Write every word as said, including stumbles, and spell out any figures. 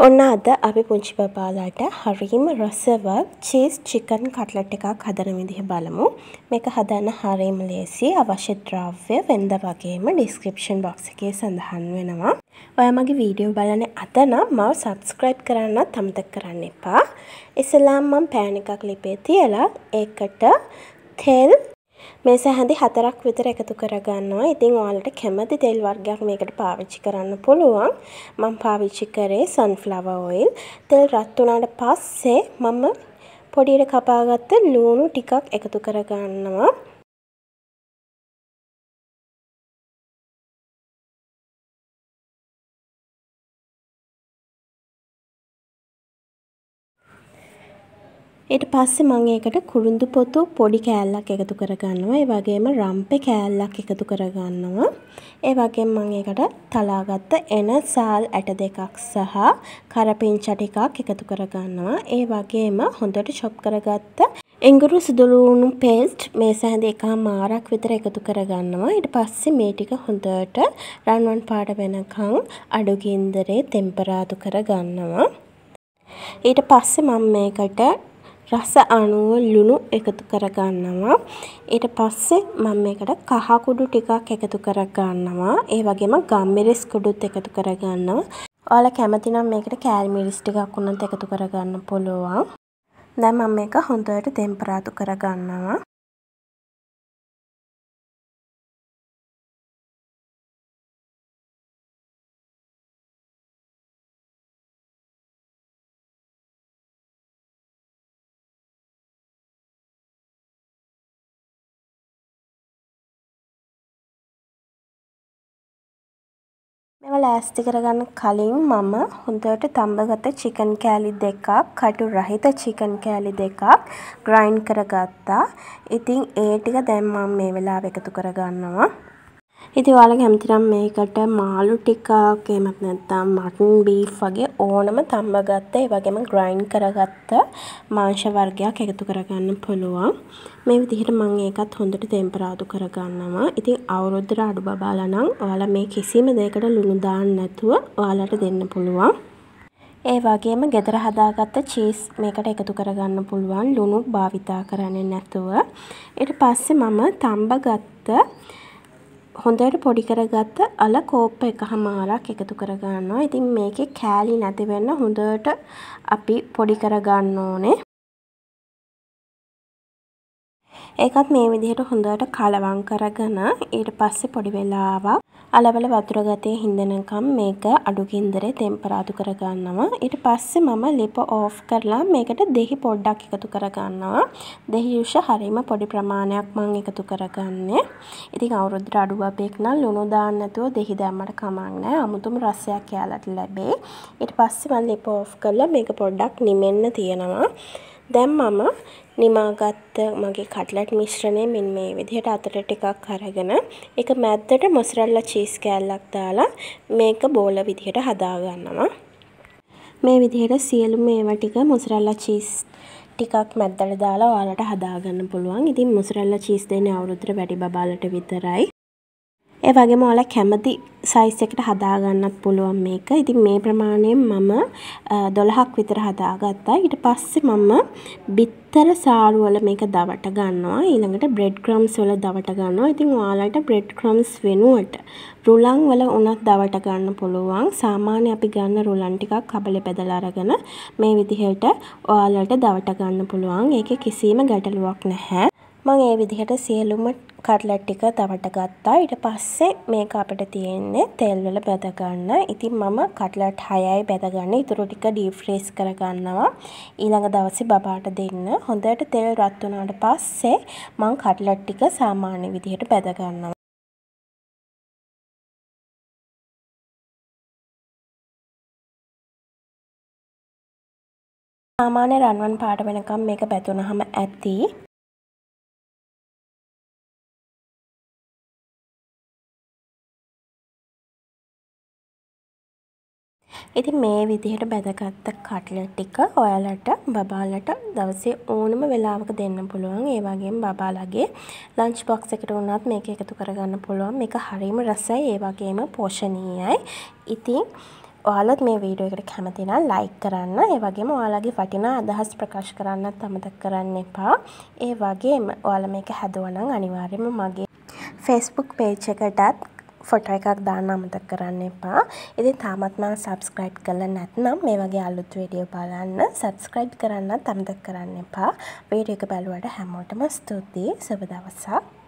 ඔන්න අද අපි පුංචි බබාලාට හරිම රසවත් චීස් චිකන් කට්ලට් එකක් හදන විදිහ බලමු. මේක හදන්න හරිම ලේසි. අවශ්‍ය ද්‍රව්‍ය වෙනද වගේම ඩිස්ක්‍රිප්ෂන් බොක්ස් එකේ සඳහන් වෙනවා. ඔයා මගේ වීඩියෝ බලන්නේ අද නම් මාව සබ්ස්ක්‍රයිබ් කරන්නත් අමතක කරන්න එපා. ඉස්සෙල්ලාම මම පෑන් එකක් ලිපේ තියලා ඒකට තෙල් මේස හැඳි හතරක් විතර එකතු කරගන්නවා. ඉතින් ඔයාලට කැමති තෙල් වර්ගයක් මේකට පාවිච්චි කරන්න පුළුවන්. මම පාවිච්චි කරේ sunflower oil. තෙල් රත් වුණාට පස්සේ මම පොඩියට කපාගත්ත ලුණු ටිකක් එකතු කරගන්නවා. ඊට පස්සේ මම ඒකට කුරුඳු පොතු පොඩි කෑල්ලක් එකතු කරගන්නවා. ඒ වගේම රම්පේ කෑල්ලක් එකතු කරගන්නවා. ඒ වගේම මම ඒකට තලාගත්ත එන සාල් ඇට දෙකක් සහ කරපිංචා ටිකක් එකතු කරගන්නවා. ඒ වගේම හොඳට චොප් කරගත්ත එඟුරු සුදුලුණු පේස්ට් මේස හැඳි එකමාරක් විතර එකතු කරගන්නවා. ඊට පස්සේ මේ ටික හොඳට රන්වන් පාට වෙනකන් අඩු ගින්දරේ ටෙම්පරාදු කරගන්නවා. ඊට පස්සේ මම මේකට රස අණුව ලුණු එකතු කරගන්නවා. ඊට පස්සේ මම මේකට කහ කුඩු ටිකක් එකතු කරගන්නවා. ඒ වගේම ගම්මිරිස් කුඩුත් එකතු කරගන්නවා. ඔයාලා කැමති නම් මේකට කෑලි මිරිස් ටිකක් උනත් එකතු කරගන්න පුළුවන්. දැන් මම මේක හොඳට ටෙම්පරාදු කරගන්නවා. මේව ලෑස්ති කරගන්න කලින් මම හොඳට තඹගත චිකන් කෑලි දෙකක්, කටු රහිත චිකන් කෑලි දෙකක් ග්‍රයින්ඩ් කරගත්තා. ඉතින් ඒ ටික දැන් මම මේ වෙලාවේ එකතු කරගන්නවා. ඉතින් ඔයාලා කැමති නම් මේකට මාළු ටිකක් එහෙමත් නැත්නම් මටන් බීෆ් වගේ ඕනම තඹගත ඒ වගේම ග්‍රයින්ඩ් කරගත්ත මාංශ වර්ගයක් එකතු කරගන්න පුළුවන්. මේ විදිහට මම ඒකත් හොඳට ටෙම්පරාදු කරගන්නවා. ඉතින් අවුරුද්දට අඩු බබාලා නම් ඔයාලා මේ කිසිම දෙයකට ලුණු දාන්න නැතුව ඔයාලට දෙන්න පුළුවන්. ඒ වගේම ගෙදර හදාගත්ත චීස් මේකට එකතු කරගන්න පුළුවන් ලුණු භාවිතා කරන්නේ නැතුව. ඊට පස්සේ මම තඹගත්ත හොඳට පොඩි කරගත්ත අල කෝප්ප එකමාරක් එකතු කරගන්නවා. ඉතින් මේකේ කෑලි නැති වෙන්න හොඳට අපි පොඩි කරගන්න ඕනේ. ඒකත් මේ විදිහට හොඳට කලවම් කරගෙන ඊට පස්සේ පොඩි වෙලාවක් අලවල වතුර ගතිය හින්දනකම් මේක අඩු ගින්දරේ ටෙම්පරාදු කරගන්නවා. ඊට පස්සේ මම ලිප ඕෆ් කරලා මේකට දෙහි පොඩ්ඩක් එකතු කරගන්නවා. දෙහි යුෂ හරීම පොඩි ප්‍රමාණයක් මම එකතු කරගන්නේ. ඉතින් අවුරුද්දට අඩු බබෙක් නම් ලුණු දාන්න නැතුව දෙහි දැම්මට කමක් නැහැ. අමුතුම රසයක් යාලට ලැබේ. ඊට පස්සේ මම ලිප ඕෆ් කරලා මේක පොඩ්ඩක් නිමෙන්න තියනවා. දැන් මම නිමාගත්ත මගේ කට්ලට් මිශ්‍රණය මෙන්න මේ විදිහට අතට ටිකක් අරගෙන ඒක මැද්දට මොසරෙල්ලා චීස් කෑල්ලක් දාලා මේක බෝල විදිහට හදා ගන්නවා. මේ විදිහට සියලුම ඒවා ටික මොසරෙල්ලා චීස් ටිකක් මැද්දට දාලා ඔයාලට හදා ගන්න පුළුවන්. ඉතින් මොසරෙල්ලා චීස් දෙන්නේ අවුරුද්දට වැඩි බබාලට විතරයි. ඒ වගේම ඔයාලා කැමති සයිස් එකට හදා ගන්නත් පුළුවන් මේක. ඉතින් මේ ප්‍රමාණයෙන් මම දොළහක් විතර හදාගත්තා. ඊට පස්සේ මම බිත්තර සාරු වල මේක දවට ගන්නවා. ඊළඟට බ්‍රෙඩ් ක්‍රම්ස් වල දවට ගන්නවා. ඉතින් ඔයාලට බ්‍රෙඩ් ක්‍රම්ස් වෙනුවට රුලන් වල උනත් දවට ගන්න පුළුවන්. සාමාන්‍ය අපි ගන්න රුලන් ටිකක් කබලේ බෙදලා අරගෙන මේ විදිහට ඔයාලට දවට ගන්න පුළුවන්. ඒකේ කිසිම ගැටලුවක් නැහැ. මම මේ විදිහට සියලුම කට්ලට් ටික තවට ගත්තා. ඊට පස්සේ මේක අපිට තියෙන්නේ තෙල් වල බෙද ගන්න. ඉතින් මම කට්ලට් හයයි බෙදගන්නේ. ඊටු ටික ඩීප් ෆ්‍රීස් කරගන්නවා. ඊළඟ දවසේ බබාට දෙන්න. හොඳට තෙල් රත් වුණාට පස්සේ මම කට්ලට් ටික සාමාන්‍ය විදිහට බෙද ගන්නවා. සාමාන්‍ය රන්වන් පාට වෙනකම් මේක බෙදුනහම ඇති. ඉතින් මේ විදිහට බෙදගත්ත කට්ලට් ටික ඔයාලට බබාලට දවසේ ඕනම වෙලාවක දෙන්න පුළුවන්. ඒ වගේම බබාලගේ ලන්ච් බොක්ස් එකට උනත් මේක එකතු කරගන්න පුළුවන්. මේක හරියම රසයි, ඒ වගේම පෝෂණීයයි. ඉතින් ඔයාලත් මේ වීඩියෝ එකට කැමති නම් ලයික් කරන්න. ඒ වගේම ඔයාලගේ වටිනා අදහස් ප්‍රකාශ කරන්නත් අමතක කරන්න එපා. ඒ වගේම ඔයාලා මේක හැදුවා නම් අනිවාර්යයෙන්ම මගේ Facebook page එකටත් ෆොටෝ එකක් දාන්න අමතක කරන්න එපා. ඉතින් තාමත් මම subscribe කරලා නැත්නම් මේ වගේ අලුත් වීඩියෝ බලන්න subscribe කරන්නත් අමතක කරන්න එපා. වීඩියෝ එක බලුවට හැමෝටම ස්තුතියි. සුබ දවසක්.